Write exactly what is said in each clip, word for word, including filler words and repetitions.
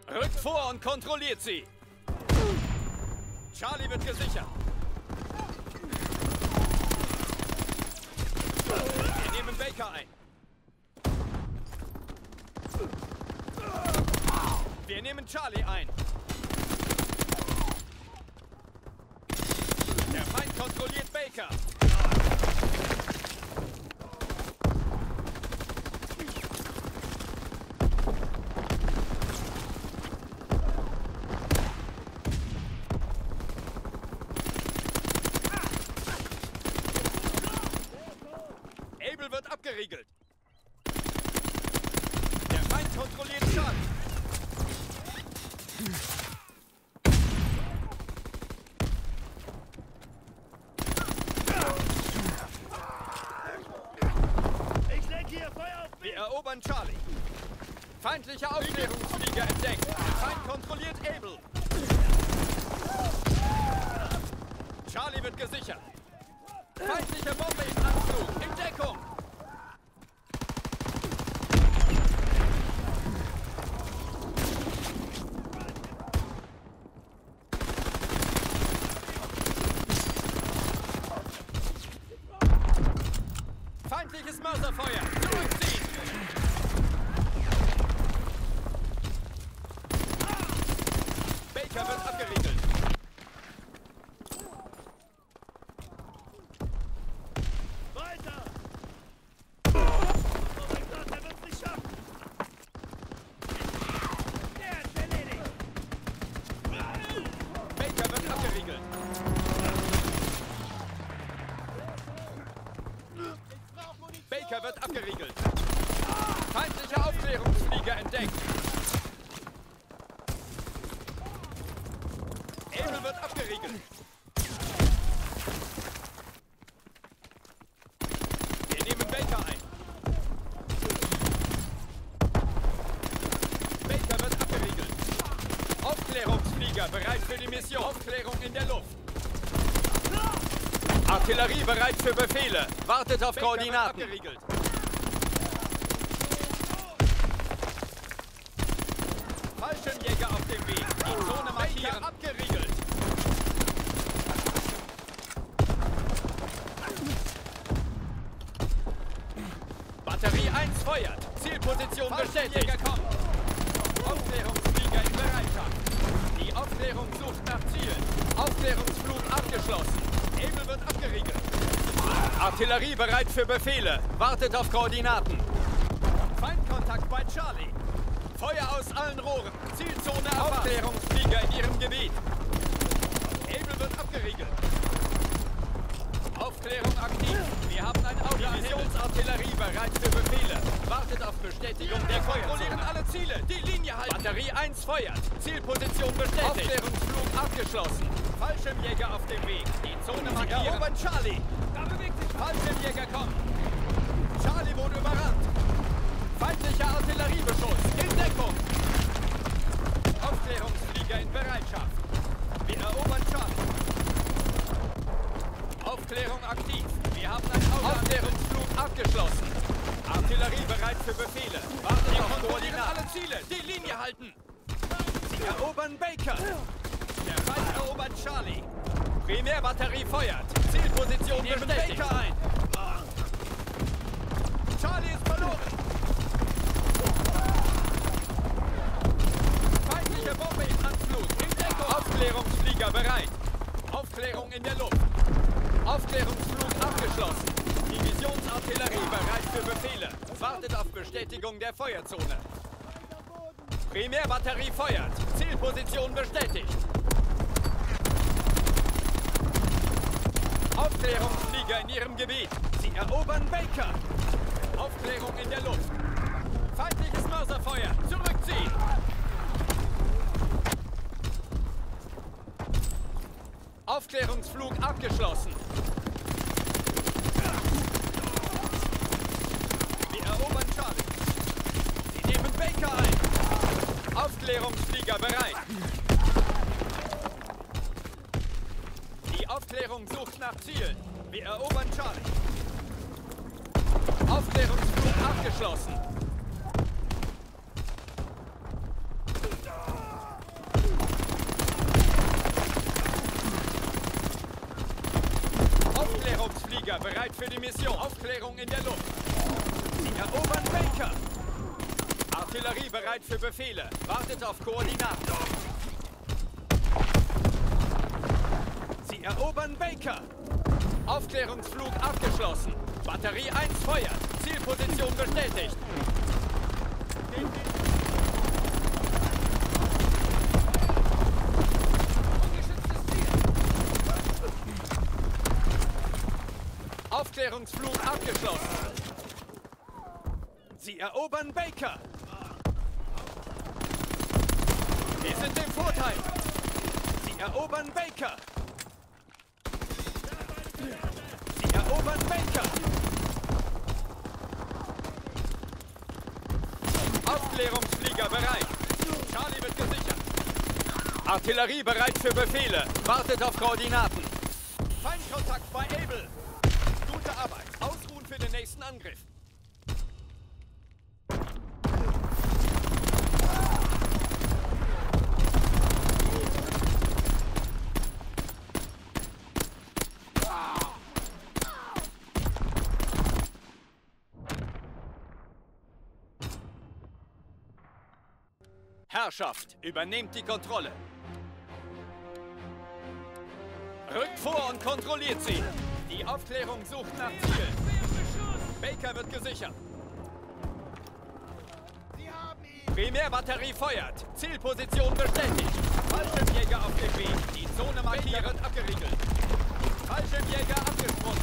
Rückt vor und kontrolliert sie. Charlie wird gesichert. Wir nehmen Baker ein. Wir nehmen Charlie ein. Der Feind kontrolliert Baker. Able wird abgeriegelt. Der Feind kontrolliert Charlie. Wir erobern Charlie. Feindlicher Aufklärungsflieger entdeckt. Der Feind kontrolliert Able. Charlie wird gesichert. Feindliche Bombe im Anflug. In Deckung. Feindliches Mörserfeuer. Zurückziehen. Baker wird abgeriegelt. Weiter! Oh mein Gott, er wird's nicht schaffen! Der ist erledigt! Baker wird abgeriegelt. Baker wird abgeriegelt. Feindlicher Aufklärungsflieger entdeckt. Able wird abgeriegelt. Wir nehmen Baker ein. Baker wird abgeriegelt. Aufklärungsflieger bereit für die Mission. Aufklärung in der Luft. Artillerie bereit für Befehle. Wartet auf Baker Koordinaten. Abgeriegelt. Fallschirmjäger auf dem Weg. Die Zone markieren. Baker abgeriegelt. Batterie eins feuert. Zielposition bestätigt. Kommt. Aufklärungsflieger in Bereitschaft. Die Aufklärung sucht nach Zielen. Aufklärungsflug abgeschlossen. Able wird abgeriegelt. Artillerie bereit für Befehle. Wartet auf Koordinaten. Feindkontakt bei Charlie. Feuer aus allen Rohren. Zielzone erfasst. Aufklärungsflieger in ihrem Gebiet. Able wird abgeriegelt. Aufklärung aktiv. Wir haben ein Auto. Divisionsartillerie bereit für Befehle. Wartet auf Bestätigung der Feuer. Kontrollieren alle Ziele. Die Linie halten. Batterie eins feuert. Zielposition bestätigt. Aufklärungsflug abgeschlossen. Fallschirmjäger auf dem Weg. Die Zone markieren. Erobern Charlie. Da bewegt sich. Fallschirmjäger kommen. Charlie wurde überrannt. Feindlicher Artilleriebeschuss. In Deckung. Aufklärungsflieger in Bereitschaft. Wir erobern Charlie. Aufklärung aktiv. Wir haben ein Auto. Aufklärungsflug abgeschlossen. Artillerie bereit für Befehle. Wartet auf Koordinaten. Alle Ziele. Die Linie halten. Sie erobern Baker. Der Feind erobert Charlie. Primärbatterie feuert. Zielposition bestätigt. Baker ein. Charlie ist verloren. Feindliche Bombe im Anflug. In Deckung. Aufklärungsflieger bereit. Aufklärung in der Luft. Aufklärungsflug abgeschlossen. Divisionsartillerie bereit für Befehle. Wartet auf Bestätigung der Feuerzone. Primärbatterie feuert. Zielposition bestätigt. Aufklärungsflieger in ihrem Gebiet. Sie erobern Baker. Aufklärung in der Luft. Feindliches Mörserfeuer. Zurückziehen. Aufklärungsflug abgeschlossen. Wir erobern Charlie. Sie nehmen Baker ein. Aufklärungsflieger bereit. Die Aufklärung sucht nach Zielen. Wir erobern Charlie. Aufklärungsflug abgeschlossen. bereit für die Mission. Aufklärung in der Luft. Sie erobern Baker. Artillerie bereit für Befehle. Wartet auf Koordinaten. Sie erobern Baker. Aufklärungsflug abgeschlossen. Batterie eins feuert. Zielposition bestätigt. Aufklärungsflug abgeschlossen. Sie erobern Baker. Wir sind im Vorteil. Sie erobern Baker. Sie erobern Baker. Aufklärungsflieger bereit. Charlie wird gesichert. Artillerie bereit für Befehle. Wartet auf Koordinaten. Feindkontakt bei Able. Gute Arbeit. Ausruhen für den nächsten Angriff. Herrschaft, übernehmt die Kontrolle. Rückt vor und kontrolliert sie. Die Aufklärung sucht nach Zielen. Baker wird gesichert. Primärbatterie feuert. Zielposition bestätigt. Fallschirmjäger auf dem Weg. Die Zone markiert wird abgeriegelt. Fallschirmjäger abgesprungen.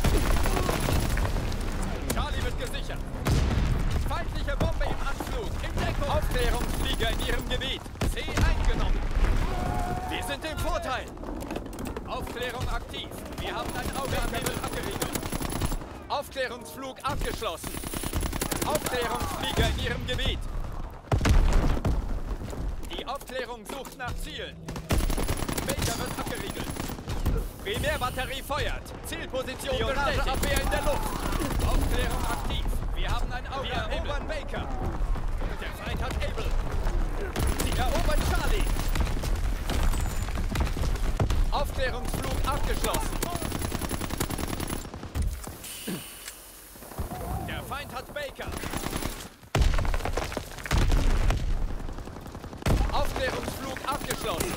Charlie wird gesichert. Feindliche Bombe im Anflug. In Deckung. Aufklärungsflieger in ihrem Gebiet. C eingenommen. Wir sind im Vorteil. Aufklärung aktiv. Wir haben ein Auge am Himmel abgeriegelt. Aufklärungsflug abgeschlossen. Aufklärungsflieger in ihrem Gebiet. Die Aufklärung sucht nach Zielen. Baker wird abgeriegelt. Primärbatterie feuert. Zielposition bestätigt. Abwehr in der Luft. Aufklärung aktiv. Wir haben ein Auge am Himmel. Wir erobern Baker. Der Feind hat Able. Sie erobern Charlie. Aufklärungsflug abgeschlossen. Der Feind hat Baker. Aufklärungsflug abgeschlossen.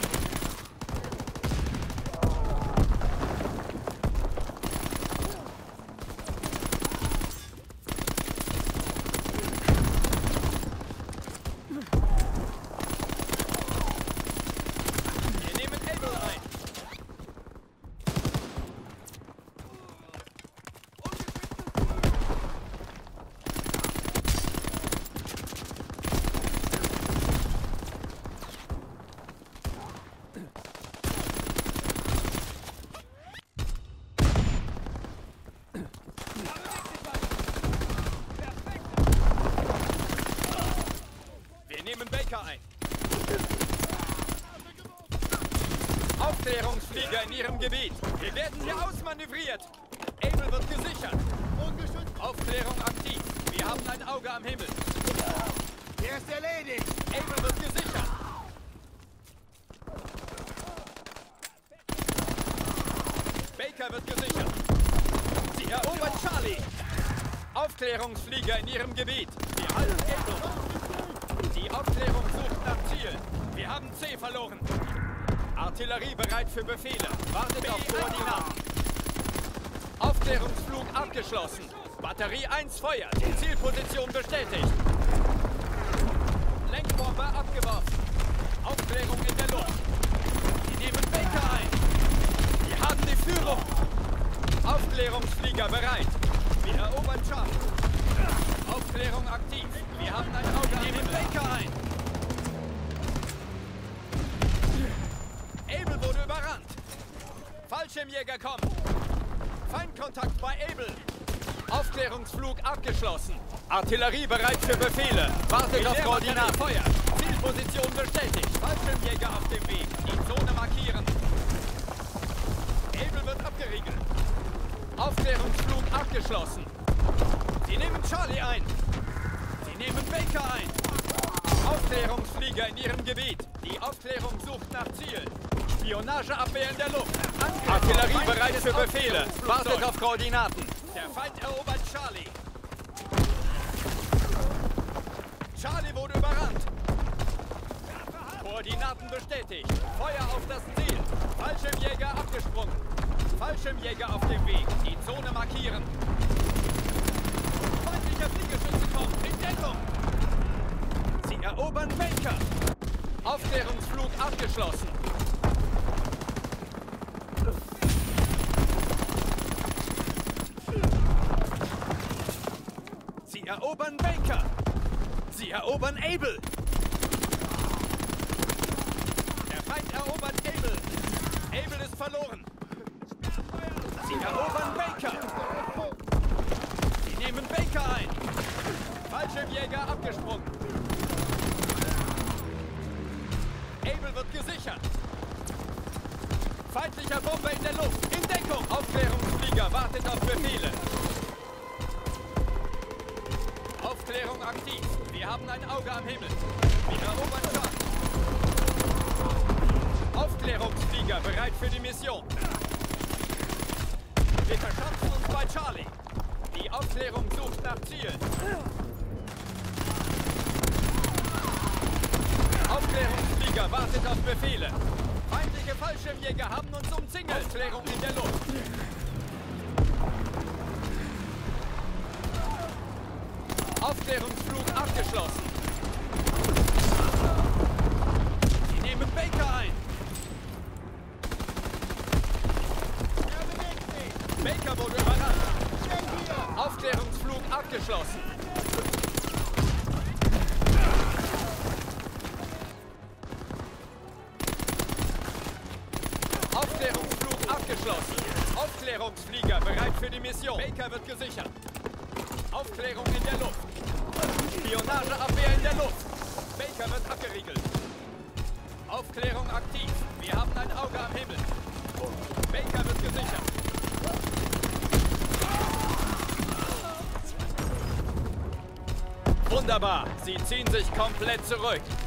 Ein. Aufklärungsflieger in ihrem Gebiet. Wir werden hier ausmanövriert. Able wird gesichert. Aufklärung aktiv. Wir haben ein Auge am Himmel. Er ist erledigt. Able wird gesichert. Baker wird gesichert. Sie erobern Charlie. Aufklärungsflieger in ihrem Gebiet. Wir halten Able. Die Aufklärung sucht nach Zielen. Wir haben C verloren. Artillerie bereit für Befehle. Wartet auf Koordinaten. Aufklärungsflug abgeschlossen. Batterie eins feuert. Zielposition bestätigt. Lenkbombe abgeworfen. Aufklärung in der Luft. Sie nehmen Baker ein. Wir haben die Führung. Aufklärungsflieger bereit. Wir erobern Charlie. Aufklärung aktiv. Wir haben ein Auge an den Baker ein. Able wurde überrannt. Fallschirmjäger kommen. Feindkontakt bei Able. Aufklärungsflug abgeschlossen. Artillerie bereit für Befehle. Wartet auf Koordinaten. Feuer. Zielposition bestätigt. Fallschirmjäger auf dem Weg. Die Zone markieren. Able wird abgeriegelt. Aufklärungsflug abgeschlossen. Sie nehmen Charlie ein. Sie nehmen Baker ein. Aufklärungsflieger in ihrem Gebiet. Die Aufklärung sucht nach Zielen. Spionageabwehr in der Luft. Angriff. Artillerie bereit für Befehle. Wartet auf Koordinaten. Der Feind erobert Charlie. Charlie wurde überrannt. Koordinaten bestätigt. Feuer auf das Ziel. Fallschirmjäger abgesprungen. Fallschirmjäger auf dem Weg. Die Zone markieren. Feindlicher Fliegerschütze kommt. In Deckung. Sie erobern Baker. Aufklärungsflug abgeschlossen. Sie erobern Baker. Sie erobern Able. Der Feind erobert Able. Able ist verloren. Sie erobern Baker. Sie nehmen Baker ein. Fallschirmjäger abgesprungen. Able wird gesichert. Feindlicher Bomber in der Luft. In Deckung. Aufklärungsflieger wartet auf Befehle. Aufklärung aktiv. Wir haben ein Auge am Himmel. Wir erobern Charlie. Aufklärungsflieger bereit für die Mission. Wir verschanzen uns bei Charlie. Die Aufklärung sucht nach Zielen. Aufklärungsflieger wartet auf Befehle. Feindliche Fallschirmjäger haben uns umzingelt. Aufklärung in der Luft. Aufklärungsflug abgeschlossen. Sie nehmen Baker ein. Baker wurde überrannt. Aufklärungsflug abgeschlossen. Aufklärungsflug abgeschlossen. Aufklärungsflieger bereit für die Mission. Baker wird gesichert. Aufklärung in der Luft. Spionageabwehr in der Luft. Baker wird abgeriegelt. Aufklärung aktiv. Wir haben ein Auge am Himmel. Baker wird gesichert. Wunderbar. Sie ziehen sich komplett zurück.